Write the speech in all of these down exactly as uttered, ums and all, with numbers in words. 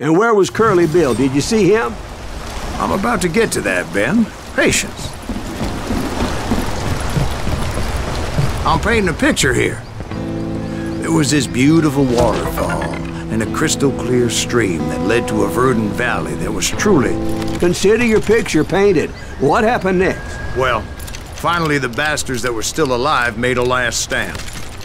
And where was Curly Bill? Did you see him? I'm about to get to that, Ben. Patience. I'm painting a picture here. There was this beautiful waterfall and a crystal clear stream that led to a verdant valley that was truly... Consider your picture painted. What happened next? Well, finally the bastards that were still alive made a last stand.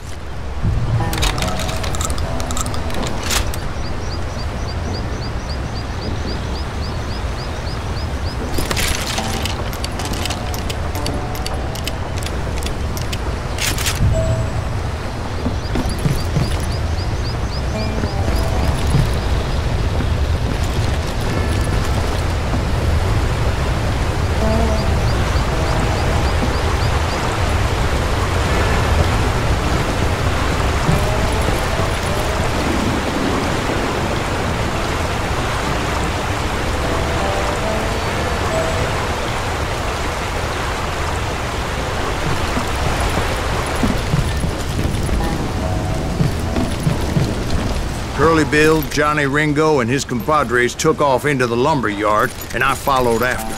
Curly Bill, Johnny Ringo, and his compadres took off into the lumber yard, and I followed after.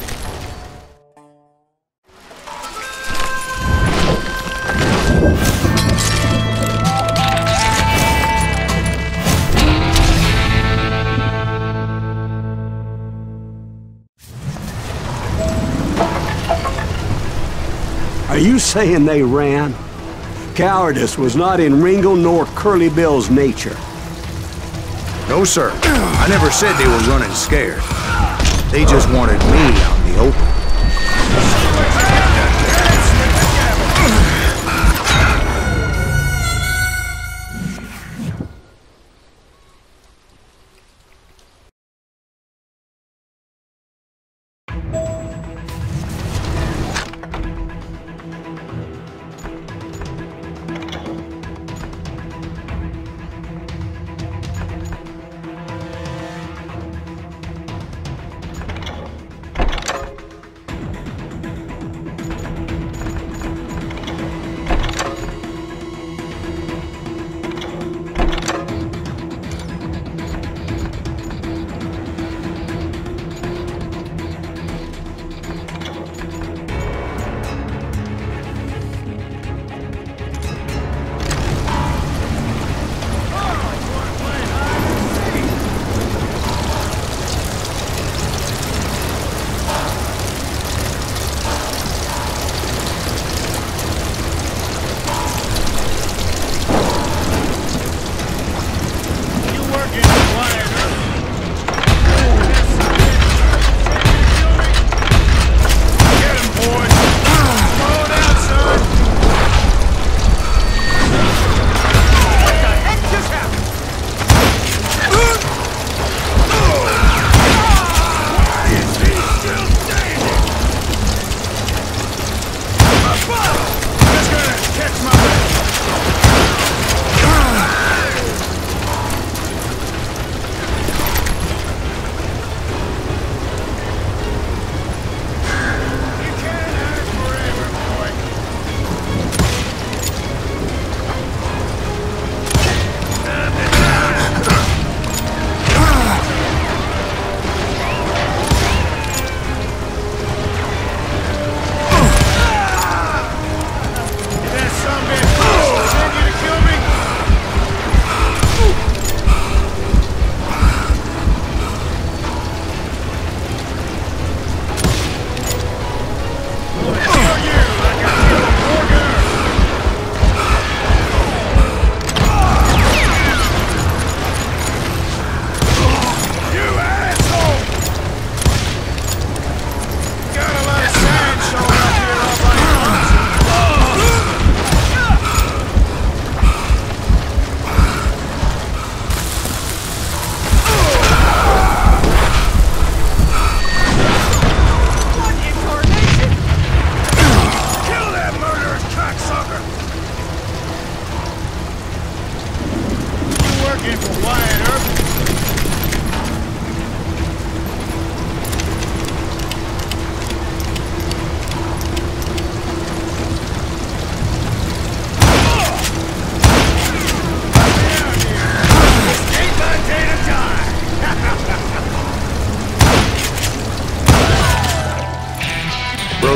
Are you saying they ran? Cowardice was not in Ringo nor Curly Bill's nature. No, sir. I never said they were running scared. They just wanted me out in the open.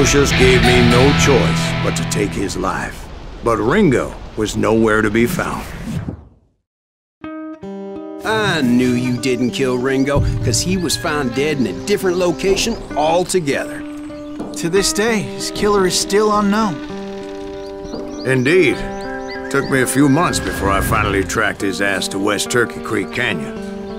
Aloysius gave me no choice but to take his life. But Ringo was nowhere to be found. I knew you didn't kill Ringo, because he was found dead in a different location altogether. To this day, his killer is still unknown. Indeed. Took me a few months before I finally tracked his ass to West Turkey Creek Canyon.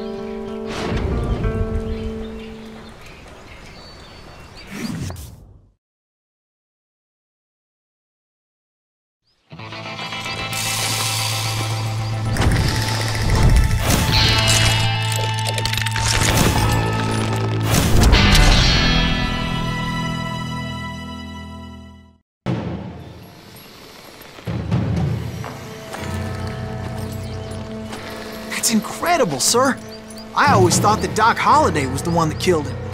That's incredible, sir. I always thought that Doc Holliday was the one that killed him.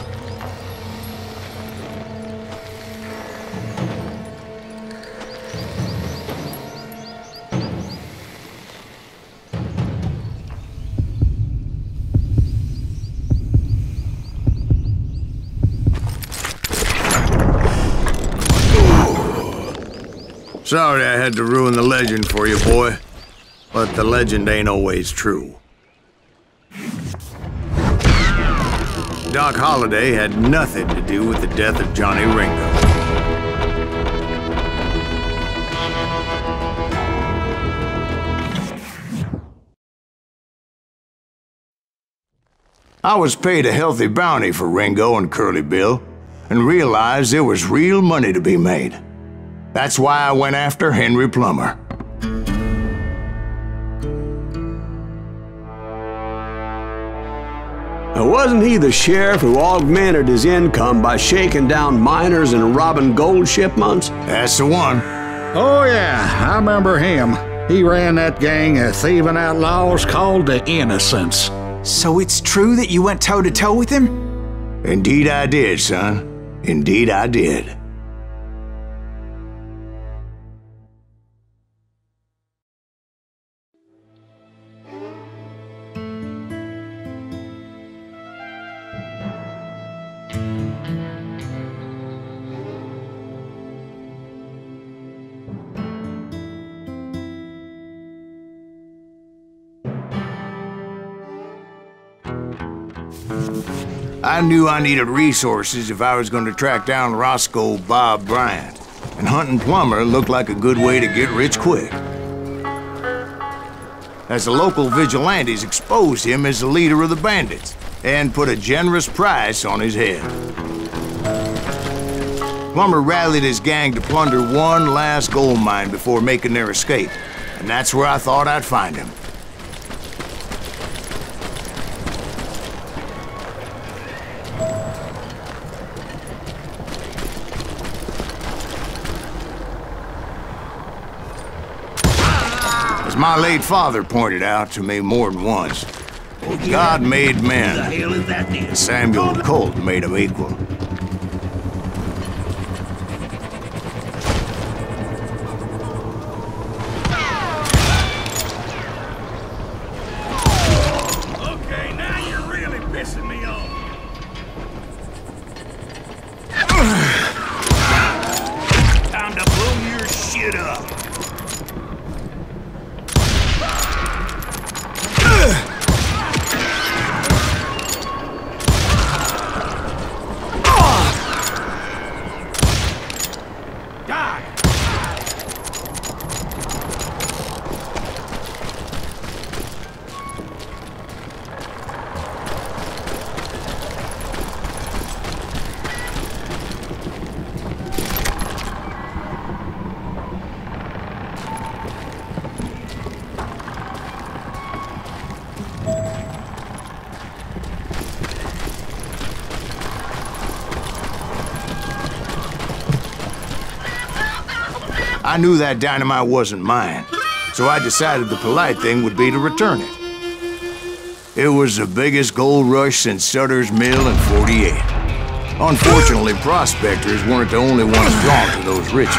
Sorry I had to ruin the legend for you, boy. But the legend ain't always true. Doc Holliday had nothing to do with the death of Johnny Ringo. I was paid a healthy bounty for Ringo and Curly Bill, and realized there was real money to be made. That's why I went after Henry Plummer. Wasn't he the sheriff who augmented his income by shaking down miners and robbing gold shipments? That's the one. Oh yeah, I remember him. He ran that gang of thieving outlaws called the Innocents. So it's true that you went toe-to-toe with him? Indeed I did, son. Indeed I did. I knew I needed resources if I was going to track down Roscoe Bob Bryant, and hunting Plummer looked like a good way to get rich quick. As the local vigilantes exposed him as the leader of the bandits, and put a generous price on his head. Plummer rallied his gang to plunder one last gold mine before making their escape, and that's where I thought I'd find him. As my late father pointed out to me more than once, God made men, and Samuel Colt made them equal. Okay, now you're really pissing me off. Time to blow your shit up. I knew that dynamite wasn't mine, so I decided the polite thing would be to return it. It was the biggest gold rush since Sutter's Mill in forty-eight. Unfortunately, prospectors weren't the only ones drawn to those riches.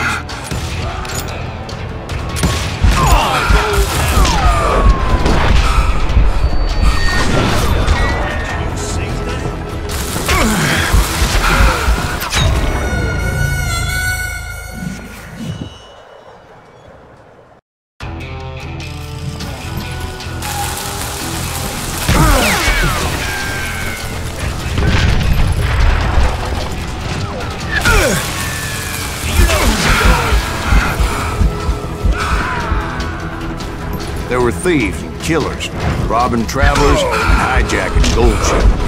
There were thieves and killers, robbing travelers and hijacking gold shippers.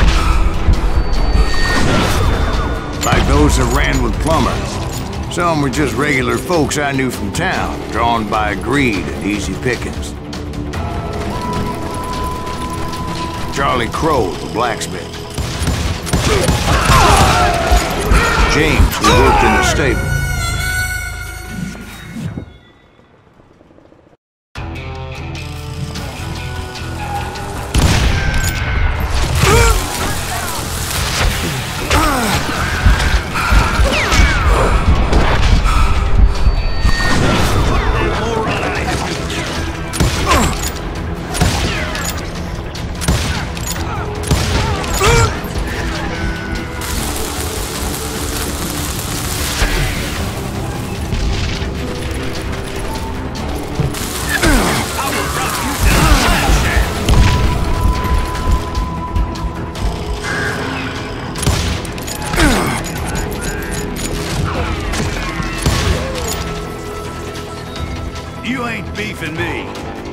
Like those that ran with Plummer. Some were just regular folks I knew from town, drawn by greed and easy pickings. Charlie Crow, the blacksmith. James, who worked in the stable. You ain't beefing me.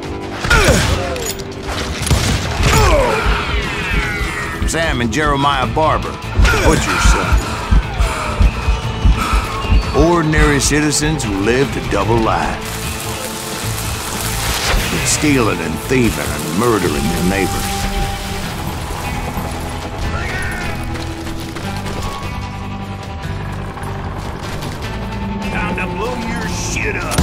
Sam and Jeremiah Barber, butcher's son. Ordinary citizens who lived a double life. Stealing and thieving and murdering their neighbors. Time to blow your shit up.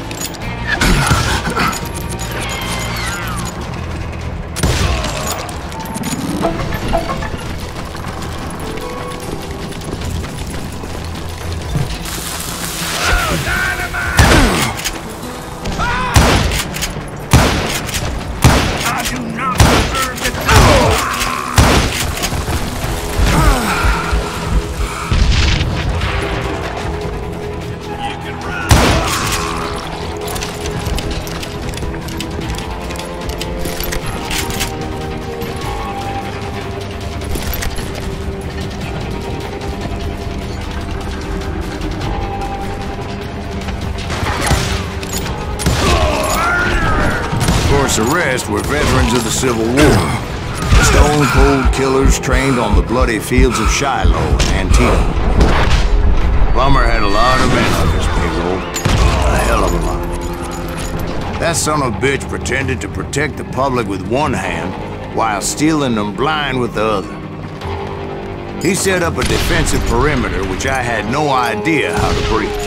The rest were veterans of the Civil War. Stone-cold killers trained on the bloody fields of Shiloh and Antietam. Plummer had a lot of men on his payroll. A hell of a lot. That son of a bitch pretended to protect the public with one hand while stealing them blind with the other. He set up a defensive perimeter which I had no idea how to breach.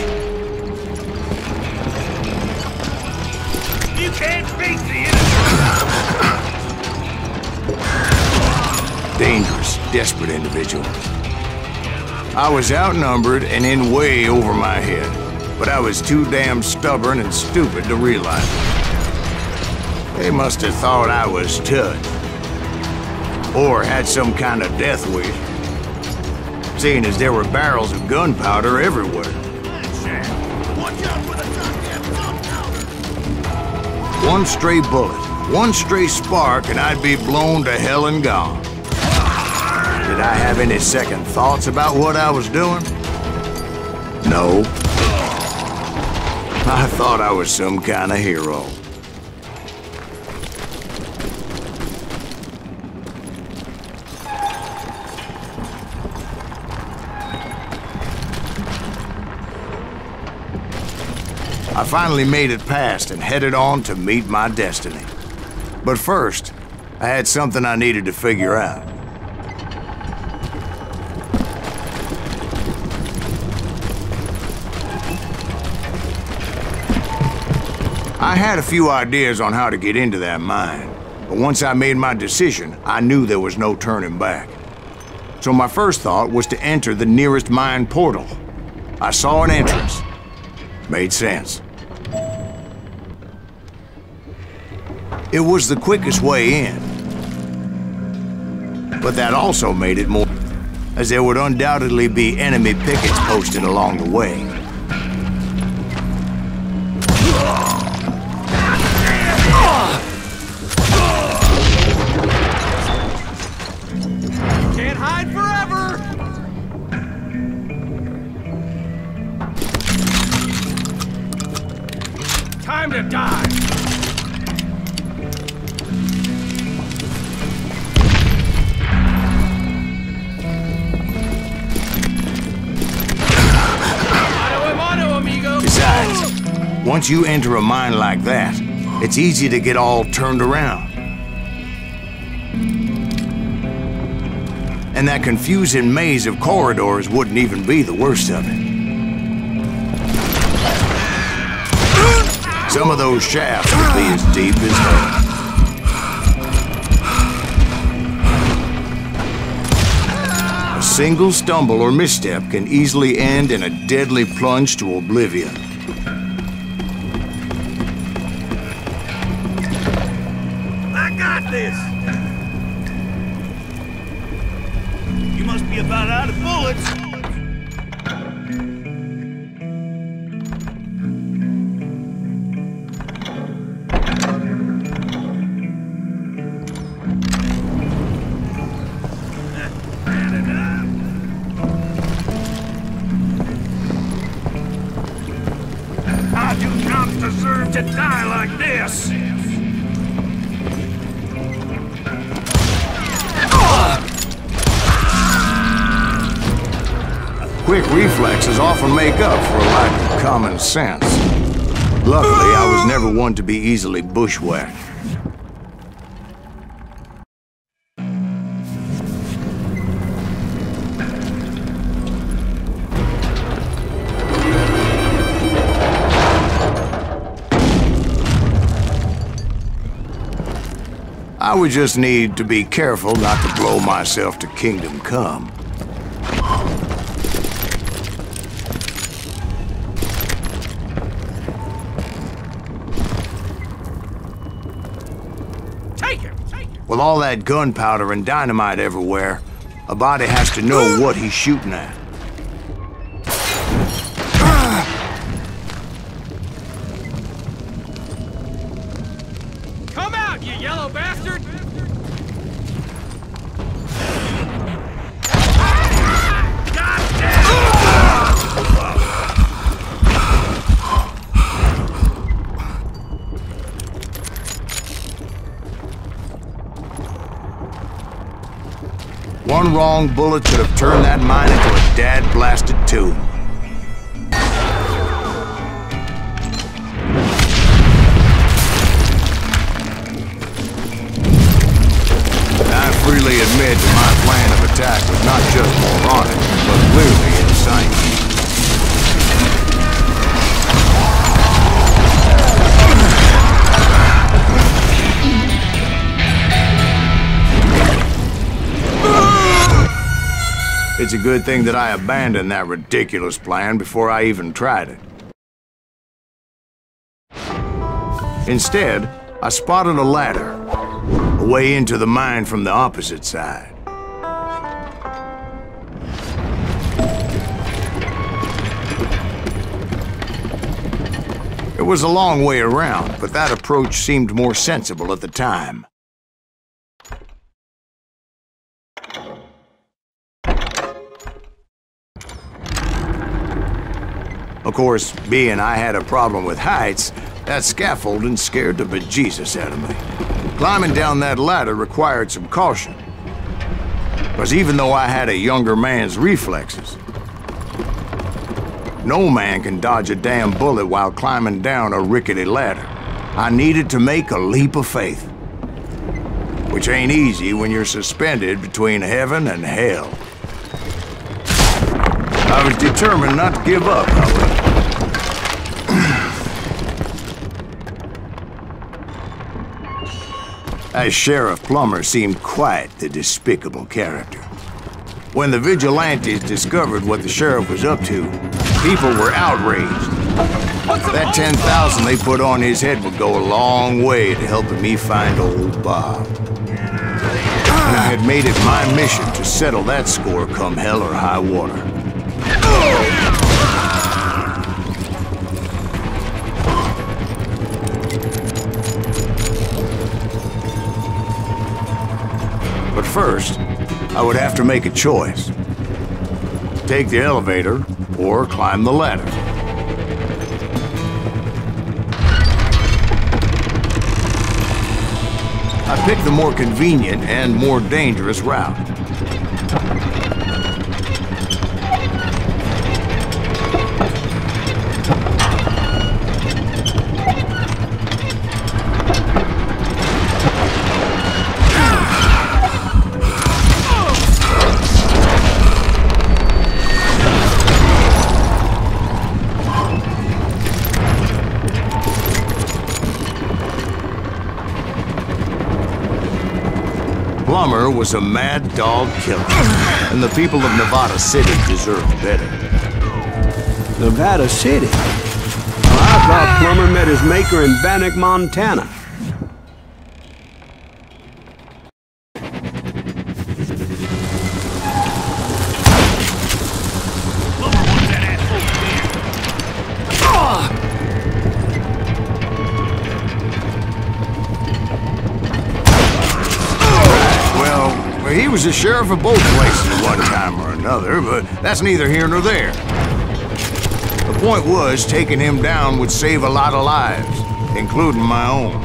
You can't beat the Dangerous, desperate individual. I was outnumbered and in way over my head, but I was too damn stubborn and stupid to realize it. They must have thought I was touched. Or had some kind of death wish, seeing as there were barrels of gunpowder everywhere. One stray bullet, one stray spark, and I'd be blown to hell and gone. Did I have any second thoughts about what I was doing? No. I thought I was some kind of hero. I finally made it past and headed on to meet my destiny. But first, I had something I needed to figure out. I had a few ideas on how to get into that mine, but once I made my decision, I knew there was no turning back. So my first thought was to enter the nearest mine portal. I saw an entrance. Made sense. It was the quickest way in. But that also made it more, as there would undoubtedly be enemy pickets posted along the way. Can't hide forever! Time to die! Once you enter a mine like that, it's easy to get all turned around. And that confusing maze of corridors wouldn't even be the worst of it. Some of those shafts would be as deep as hell. A single stumble or misstep can easily end in a deadly plunge to oblivion. I got this! You must be about out of bullets. I do not deserve to die like this! Quick reflexes often make up for a lack of common sense. Luckily, I was never one to be easily bushwhacked. I would just need to be careful not to blow myself to Kingdom Come. With all that gunpowder and dynamite everywhere, a body has to know what he's shooting at. Come out, you yellow bastard! One wrong bullet could have turned that mine into a dad-blasted tomb. I freely admit that my plan of attack was not just moronic, but clearly insane. It's a good thing that I abandoned that ridiculous plan before I even tried it. Instead, I spotted a ladder, a way into the mine from the opposite side. It was a long way around, but that approach seemed more sensible at the time. Of course, being I had a problem with heights, that scaffolding scared the bejesus out of me. Climbing down that ladder required some caution. Because even though I had a younger man's reflexes, no man can dodge a damn bullet while climbing down a rickety ladder. I needed to make a leap of faith. Which ain't easy when you're suspended between heaven and hell. I was determined not to give up, however. As Sheriff Plummer seemed quite the despicable character. When the vigilantes discovered what the sheriff was up to, people were outraged. That ten thousand they put on his head would go a long way to helping me find old Bob. And I had made it my mission to settle that score come hell or high water. But first, I would have to make a choice. Take the elevator or climb the ladder. I picked the more convenient and more dangerous route. Plummer was a mad dog killer, and the people of Nevada City deserved better. Nevada City? Well, I thought Plummer met his maker in Bannock, Montana. He was the sheriff of both places at one time or another, but that's neither here nor there. The point was, taking him down would save a lot of lives, including my own.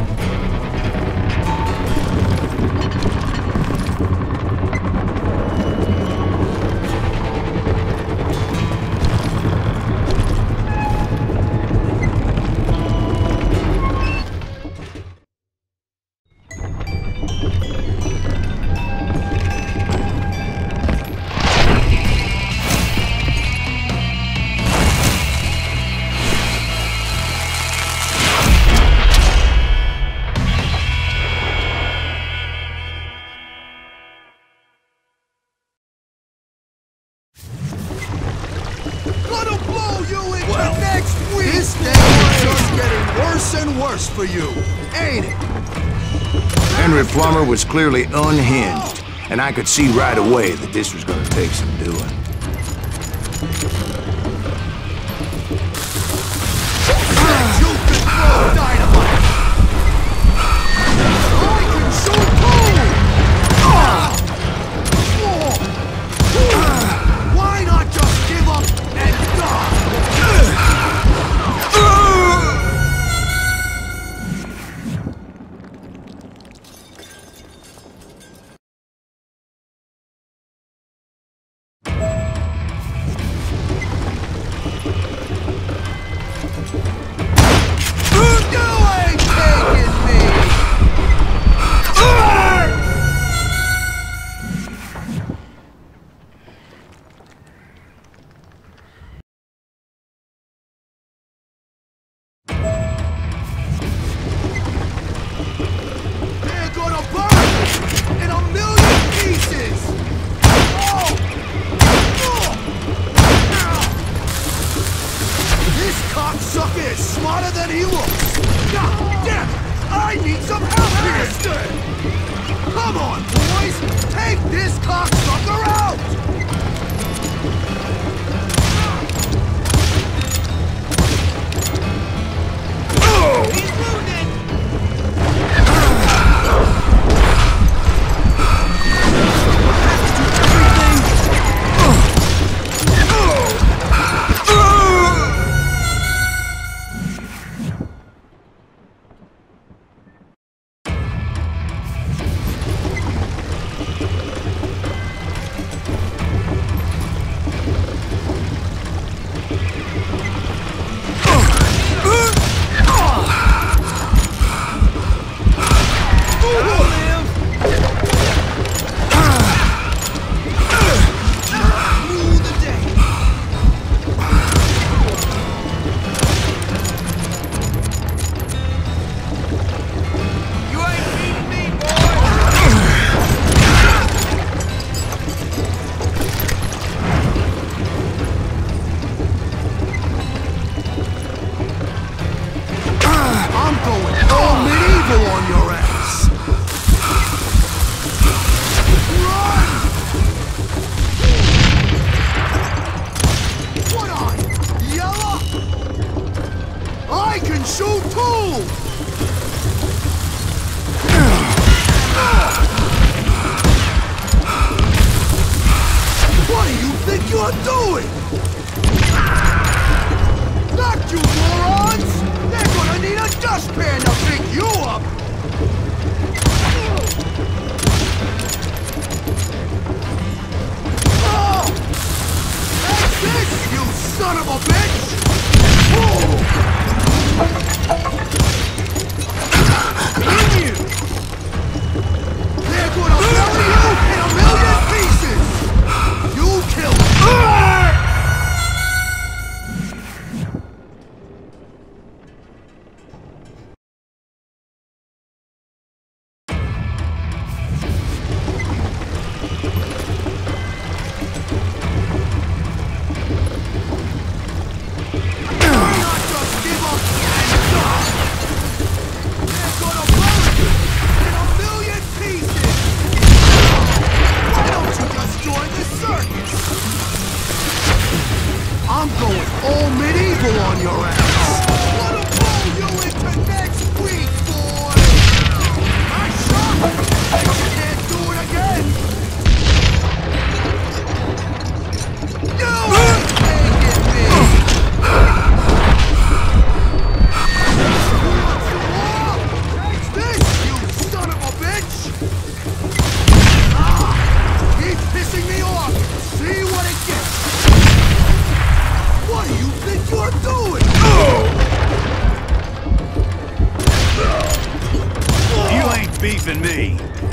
For you, ain't it? Henry Plummer was clearly unhinged, and I could see right away that this was going to take some doing. You can throw dynamite! I can shoot too! Why not just give up and die? saving me.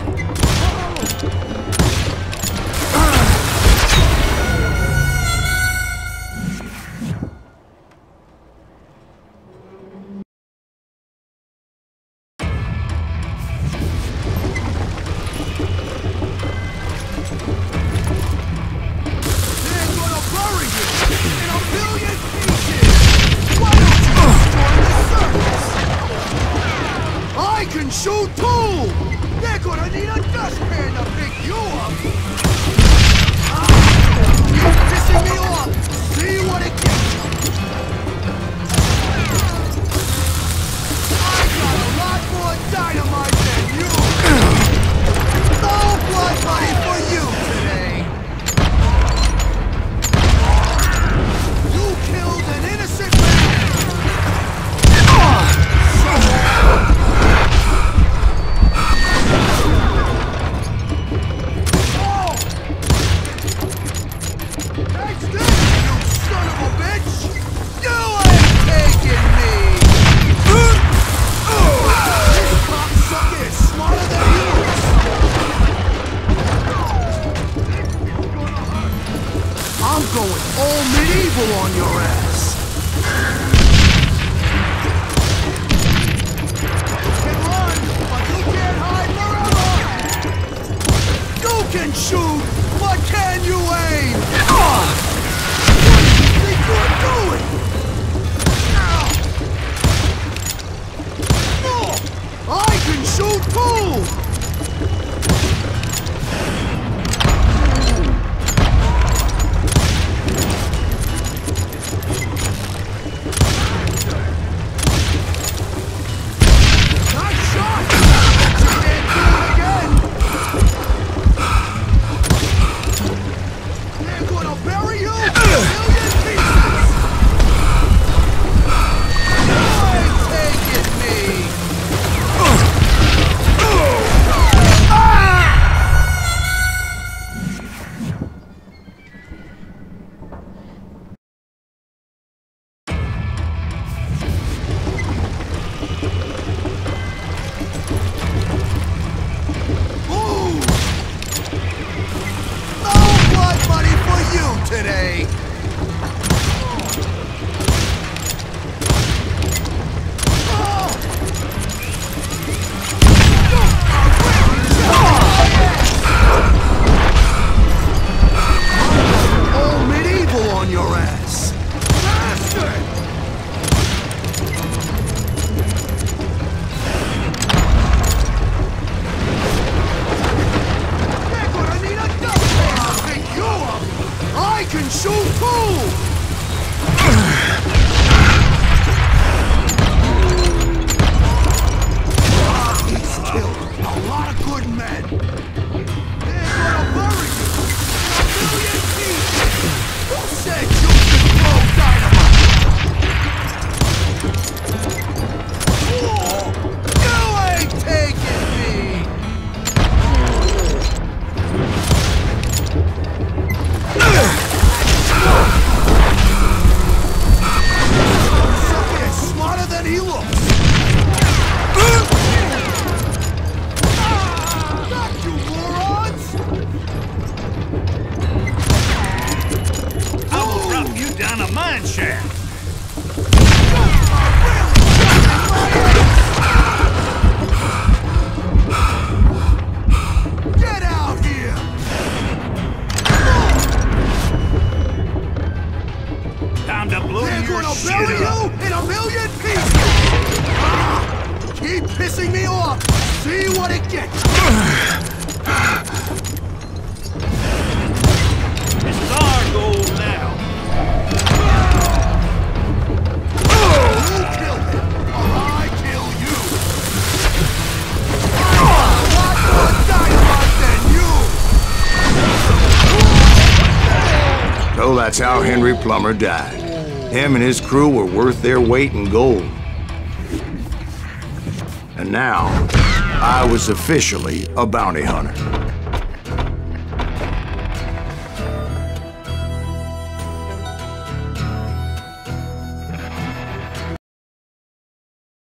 Shoot too! They're gonna need a dustpan to pick you up! Ah, you're pissing me off! See what it gets you! I got a lot more dynamite than you! No blood money for you today! You killed an innocent man! I'm going all medieval on your ass! You can run, but you can't hide forever! You can shoot, but can you aim? What do you think you're doing? No! I can shoot too! Today. All medieval on your ass. Bastard! They're gonna need a dustpan to pick you up! I can shoot too! Ah, he's killed a lot of good men. They're gonna bury you in a million pieces. Who said you could throw dynamite? Whoa! You ain't taking me! Sucker is smarter than he looks! Not you morons! I will drop you down a mine shaft. Get out here! Time to blow They're your gonna shit bury up. you in a million pieces! Ah, keep pissing me off! See what it gets! It's our goal now. You kill him, or I kill you! I got a lot more dynamite than you! So that's how Henry Plummer died. Him and his crew were worth their weight in gold. And now, I was officially a bounty hunter.